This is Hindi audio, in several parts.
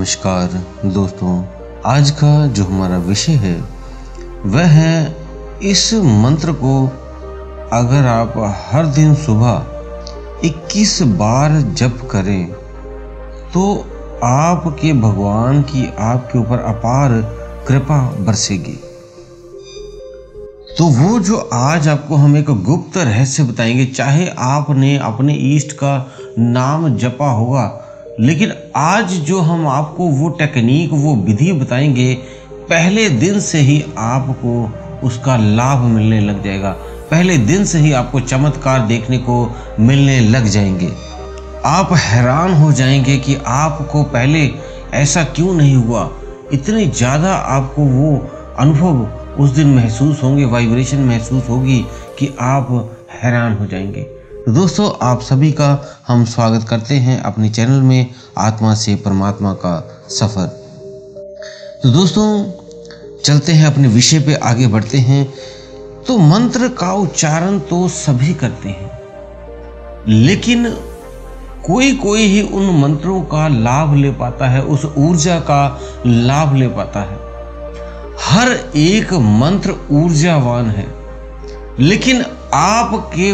नमस्कार दोस्तों, आज का जो हमारा विषय है वह है इस मंत्र को अगर आप हर दिन सुबह 21 बार जप करें तो आपके भगवान की आपके ऊपर अपार कृपा बरसेगी। तो वो जो आज आपको हम एक गुप्त रहस्य बताएंगे, चाहे आपने अपने इष्ट का नाम जपा होगा, लेकिन आज जो हम आपको वो टेक्निक वो विधि बताएंगे, पहले दिन से ही आपको उसका लाभ मिलने लग जाएगा। पहले दिन से ही आपको चमत्कार देखने को मिलने लग जाएंगे। आप हैरान हो जाएंगे कि आपको पहले ऐसा क्यों नहीं हुआ। इतने ज़्यादा आपको वो अनुभव उस दिन महसूस होंगे, वाइब्रेशन महसूस होगी कि आप हैरान हो जाएंगे। तो दोस्तों, आप सभी का हम स्वागत करते हैं अपने चैनल में आत्मा से परमात्मा का सफ़र। तो दोस्तों, चलते हैं अपने विषय पे, आगे बढ़ते हैं। तो मंत्र का उच्चारण तो सभी करते हैं, लेकिन कोई कोई ही उन मंत्रों का लाभ ले पाता है, उस ऊर्जा का लाभ ले पाता है। हर एक मंत्र ऊर्जावान है, लेकिन आपके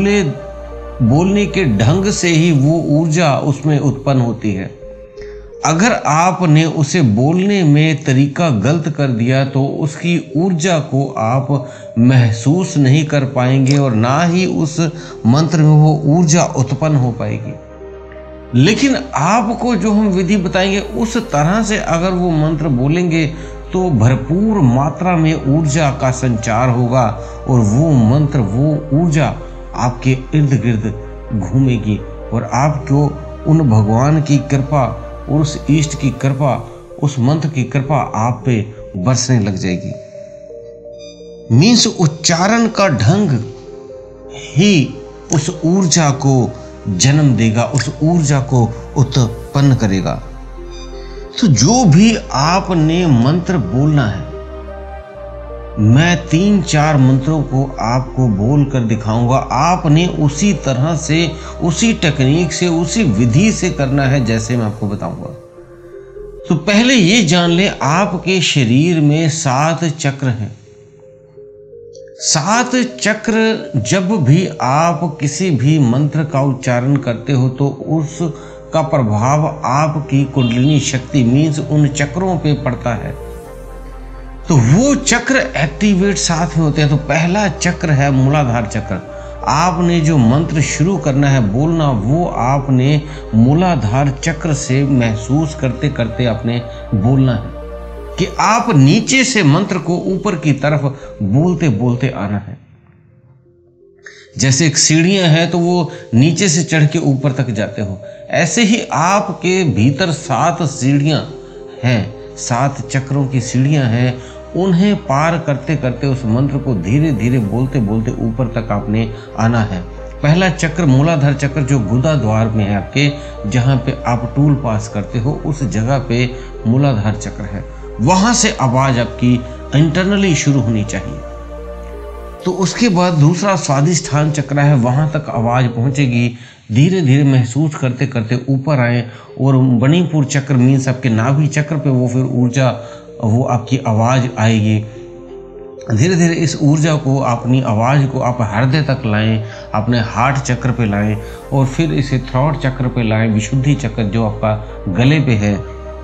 बोलने के ढंग से ही वो ऊर्जा उसमें उत्पन्न होती है। अगर आपने उसे बोलने में तरीका गलत कर दिया तो उसकी ऊर्जा को आप महसूस नहीं कर पाएंगे और ना ही उस मंत्र में वो ऊर्जा उत्पन्न हो पाएगी। लेकिन आपको जो हम विधि बताएंगे उस तरह से अगर वो मंत्र बोलेंगे तो भरपूर मात्रा में ऊर्जा का संचार होगा और वो मंत्र, वो ऊर्जा आपके इर्द गिर्द घूमेगी और आपको उन भगवान की कृपा और उस इष्ट की कृपा, उस मंत्र की कृपा आप पे बरसने लग जाएगी। मीन्स उच्चारण का ढंग ही उस ऊर्जा को जन्म देगा, उस ऊर्जा को उत्पन्न करेगा। तो जो भी आपने मंत्र बोलना है, मैं 3-4 मंत्रों को आपको बोल कर दिखाऊंगा। आपने उसी तरह से, उसी टेक्निक से, उसी विधि से करना है जैसे मैं आपको बताऊंगा। तो पहले ये जान ले, आपके शरीर में 7 चक्र हैं। 7 चक्र जब भी आप किसी भी मंत्र का उच्चारण करते हो तो उसका प्रभाव आपकी कुंडलिनी शक्ति मीन्स उन चक्रों पे पड़ता है। तो वो चक्र एक्टिवेट साथ में होते हैं। तो पहला चक्र है मूलाधार चक्र। आपने जो मंत्र शुरू करना है बोलना, वो आपने मूलाधार चक्र से महसूस करते करते आपने बोलना है कि आप नीचे से मंत्र को ऊपर की तरफ बोलते बोलते आना है। जैसे एक सीढ़ियां हैं तो वो नीचे से चढ़ के ऊपर तक जाते हो, ऐसे ही आपके भीतर 7 सीढ़ियां हैं, 7 चक्रों की सीढ़ियां हैं। उन्हें पार करते करते उस मंत्र को धीरे धीरे बोलते बोलते ऊपर तक आपने आना है। पहला चक्र मूलाधार चक्र जो गुदा द्वार में है आपके, जहाँ पे आप टूल पास करते हो, उस जगह पे मूलाधार चक्र है। वहाँ से आवाज़ आपकी इंटरनली शुरू होनी चाहिए। तो उसके बाद दूसरा स्वादिष्ठान चक्र है, वहाँ तक आवाज़ पहुँचेगी। धीरे धीरे महसूस करते करते ऊपर आए और मणिपुर चक्र मीन्स आपके नाभि चक्र पे वो फिर ऊर्जा, वो आपकी आवाज़ आएगी। धीरे धीरे इस ऊर्जा को, अपनी आवाज़ को आप हृदय तक लाएं, अपने हार्ट चक्र पे लाएं और फिर इसे थ्रोट चक्र पे लाएं, विशुद्धि चक्र जो आपका गले पे है।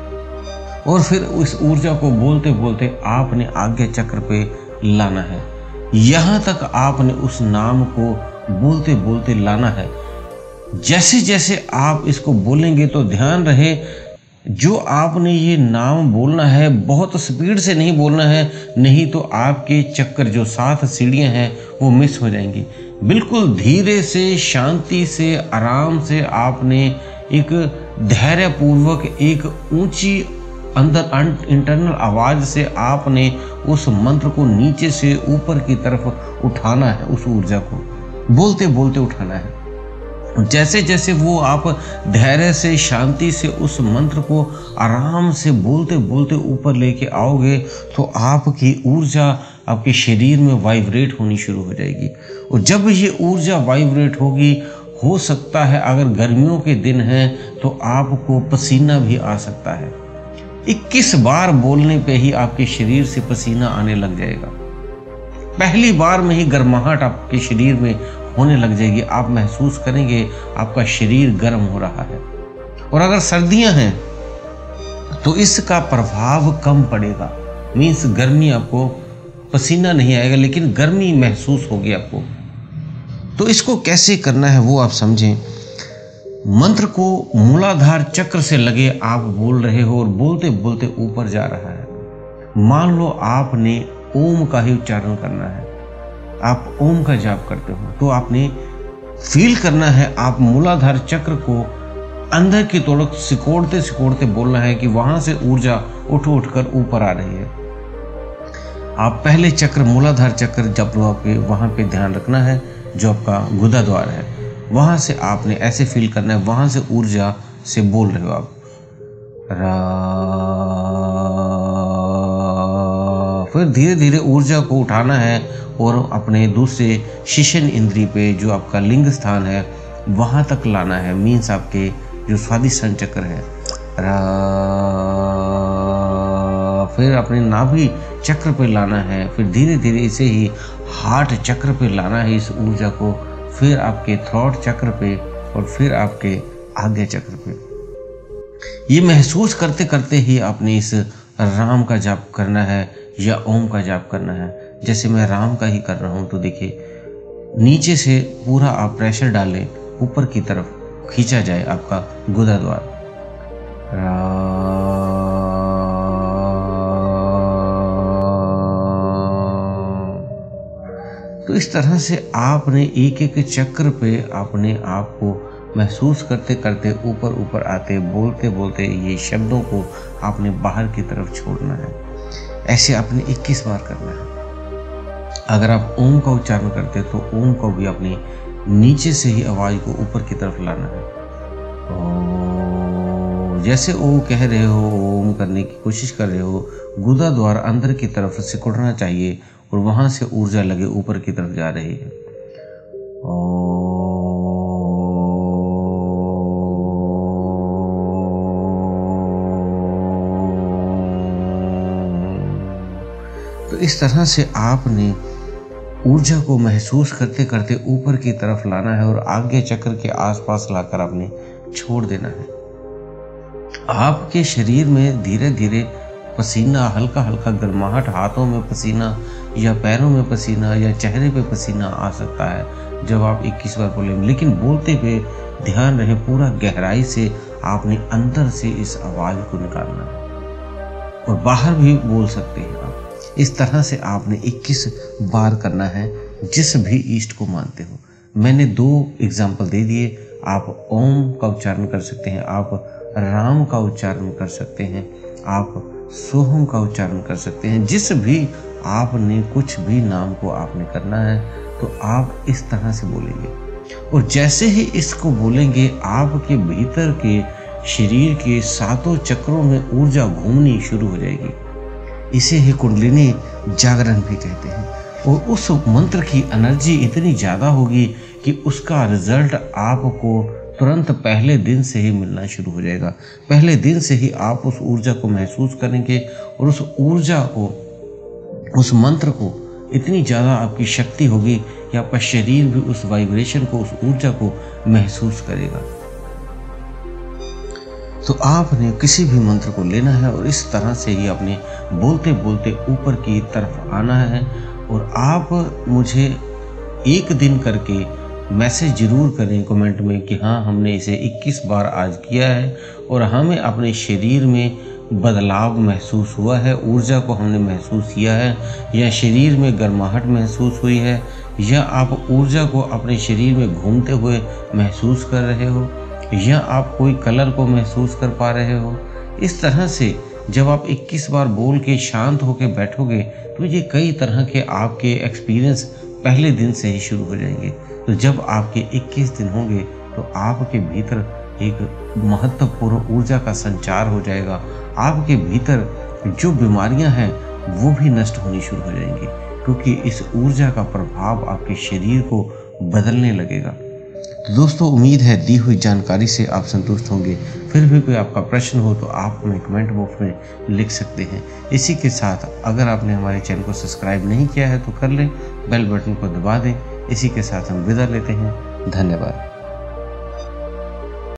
और फिर उस ऊर्जा को बोलते बोलते आपने आज्ञा चक्र पे लाना है। यहाँ तक आपने उस नाम को बोलते बोलते लाना है। जैसे जैसे आप इसको बोलेंगे तो ध्यान रहे, जो आपने ये नाम बोलना है बहुत स्पीड से नहीं बोलना है, नहीं तो आपके चक्कर जो 7 सीढ़ियाँ हैं वो मिस हो जाएंगी। बिल्कुल धीरे से, शांति से, आराम से आपने एक धैर्यपूर्वक, एक ऊंची अंदर इंटरनल आवाज़ से आपने उस मंत्र को नीचे से ऊपर की तरफ उठाना है। उस ऊर्जा को बोलते बोलते उठाना है। जैसे जैसे वो आप धैर्य से, शांति से उस मंत्र को आराम से बोलते बोलते ऊपर लेके आओगे तो आपकी ऊर्जा आपके शरीर में वाइब्रेट होनी शुरू हो जाएगी। और जब ये ऊर्जा वाइब्रेट होगी, हो सकता है अगर गर्मियों के दिन हैं तो आपको पसीना भी आ सकता है। 21 बार बोलने पे ही आपके शरीर से पसीना आने लग जाएगा। पहली बार में ही गर्माहट आपके शरीर में होने लग जाएगी। आप महसूस करेंगे आपका शरीर गर्म हो रहा है। और अगर सर्दियां हैं तो इसका प्रभाव कम पड़ेगा, मीन्स गर्मी, आपको पसीना नहीं आएगा लेकिन गर्मी महसूस होगी आपको। तो इसको कैसे करना है वो आप समझें। मंत्र को मूलाधार चक्र से लगे आप बोल रहे हो और बोलते बोलते ऊपर जा रहा है। मान लो आपने ओम का ही उच्चारण करना है, आप ओम का जाप करते हो, तो आपने फील करना है, आप मूलाधार चक्र को अंदर की तरफ सिकोड़ते सिकोड़ते बोलना है कि वहां से ऊर्जा उठ उठकर ऊपर आ रही है। आप पहले चक्र, मूलाधार चक्र जब आपके वहां पे ध्यान रखना है, जो आपका गुदा द्वार है, वहां से आपने ऐसे फील करना है, वहां से ऊर्जा से बोल रहे हो आप रा। फिर धीरे धीरे ऊर्जा को उठाना है और अपने दूसरे शिशन इंद्री पे, जो आपका लिंग स्थान है, वहां तक लाना है। मीन्स आपके जो स्वादिष्ठान चक्र है, रा। फिर अपने नाभि चक्र पे लाना है। फिर धीरे धीरे इसे ही हार्ट चक्र पे लाना है इस ऊर्जा को। फिर आपके थ्रोट चक्र पे और फिर आपके आज्ञा चक्र पे। ये महसूस करते करते ही आपने इस राम का जाप करना है या ओम का जाप करना है। जैसे मैं राम का ही कर रहा हूं, तो देखिए नीचे से पूरा आप प्रेशर डालें, ऊपर की तरफ खींचा जाए आपका गुदा द्वार। तो इस तरह से आपने एक एक चक्र पे अपने आप को महसूस करते करते ऊपर ऊपर आते, बोलते बोलते ये शब्दों को आपने बाहर की तरफ छोड़ना है। ऐसे आपने 21 बार करना है। अगर आप ओम का उच्चारण करते तो ओम को भी अपने नीचे से ही आवाज को ऊपर की तरफ लाना है। ओ, जैसे ओ कह रहे हो, ओम करने की कोशिश कर रहे हो, गुदा द्वार अंदर की तरफ सिकुड़ना चाहिए और वहां से ऊर्जा लगे ऊपर की तरफ जा रही है। तो इस तरह से आपने ऊर्जा को महसूस करते करते ऊपर की तरफ लाना है और आज्ञा चक्र के आसपास लाकर आपने छोड़ देना है। आपके शरीर में धीरे धीरे पसीना, हल्का हल्का गर्माहट, हाथों में पसीना या पैरों में पसीना या चेहरे पे पसीना आ सकता है जब आप 21 बार बोलेंगे। लेकिन बोलते हुए ध्यान रहे, पूरा गहराई से आपने अंदर से इस आवाज को निकालना है और बाहर भी बोल सकते हैं आप। इस तरह से आपने 21 बार करना है, जिस भी ईष्ट को मानते हो। मैंने 2 एग्जाम्पल दे दिए। आप ओम का उच्चारण कर सकते हैं, आप राम का उच्चारण कर सकते हैं, आप सोहम का उच्चारण कर सकते हैं। जिस भी आपने कुछ भी नाम को आपने करना है तो आप इस तरह से बोलेंगे और जैसे ही इसको बोलेंगे आपके भीतर के शरीर के 7 चक्रों में ऊर्जा घूमनी शुरू हो जाएगी। इसे ही कुंडलिनी जागरण भी कहते हैं। और उस मंत्र की एनर्जी इतनी ज़्यादा होगी कि उसका रिजल्ट आपको तुरंत पहले दिन से ही मिलना शुरू हो जाएगा। पहले दिन से ही आप उस ऊर्जा को महसूस करेंगे और उस ऊर्जा को, उस मंत्र को इतनी ज़्यादा आपकी शक्ति होगी कि आपका शरीर भी उस वाइब्रेशन को, उस ऊर्जा को महसूस करेगा। तो आपने किसी भी मंत्र को लेना है और इस तरह से ही अपने बोलते बोलते ऊपर की तरफ आना है। और आप मुझे एक दिन करके मैसेज जरूर करें कमेंट में कि हाँ, हमने इसे 21 बार आज किया है और हमें अपने शरीर में बदलाव महसूस हुआ है, ऊर्जा को हमने महसूस किया है, या शरीर में गर्माहट महसूस हुई है, या आप ऊर्जा को अपने शरीर में घूमते हुए महसूस कर रहे हो, या आप कोई कलर को महसूस कर पा रहे हो। इस तरह से जब आप 21 बार बोल के शांत होकर बैठोगे तो ये कई तरह के आपके एक्सपीरियंस पहले दिन से ही शुरू हो जाएंगे। तो जब आपके 21 दिन होंगे तो आपके भीतर एक महत्वपूर्ण ऊर्जा का संचार हो जाएगा। आपके भीतर जो बीमारियां हैं वो भी नष्ट होनी शुरू हो जाएंगी, क्योंकि इस ऊर्जा का प्रभाव आपके शरीर को बदलने लगेगा। तो दोस्तों उम्मीद है दी हुई जानकारी से आप संतुष्ट होंगे। फिर भी कोई आपका प्रश्न हो तो आप हमें कमेंट बॉक्स में लिख सकते हैं। इसी के साथ अगर आपने हमारे चैनल को सब्सक्राइब नहीं किया है तो कर लें, बेल बटन को दबा दें। इसी के साथ हम विदा लेते हैं। धन्यवाद।